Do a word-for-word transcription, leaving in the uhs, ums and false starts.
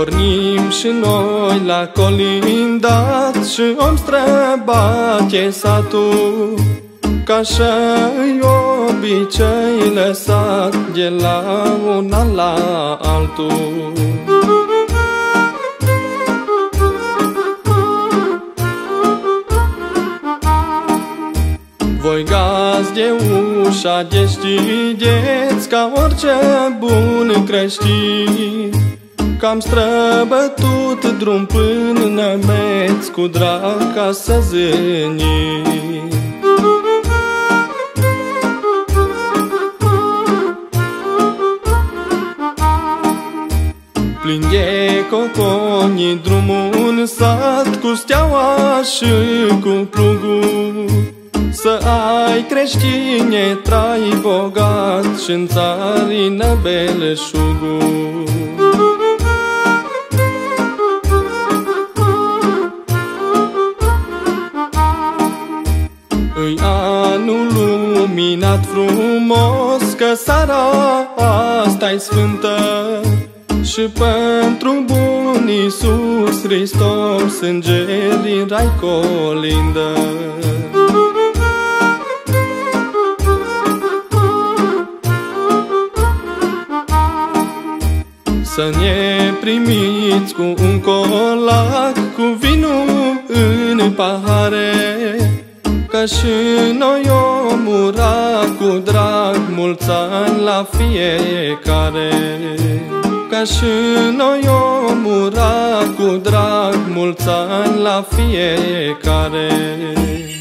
Pornim și noi la colindat și om străbate satul, ca și-i obicei lăsat de la una la altul. Voi gaz de ușa deschideți ca orice bun creștin, că-am străbătut drum până Nămeți cu drag ca să zâni. Plin de coconi drumul în sat, cu steaua și cu plugul, să ai creștine trai bogat și-n țarină belșugul. Îi anul luminat frumos, că seara asta-i sfântă, și pentru bun Iisus Hristos îngerii în rai colindă. Să ne primiți cu un colac, cu vinul în pahare, că și noi om ura cu drag mulți ani la fiecare. Că și noi om ura cu drag mulți ani la fiecare.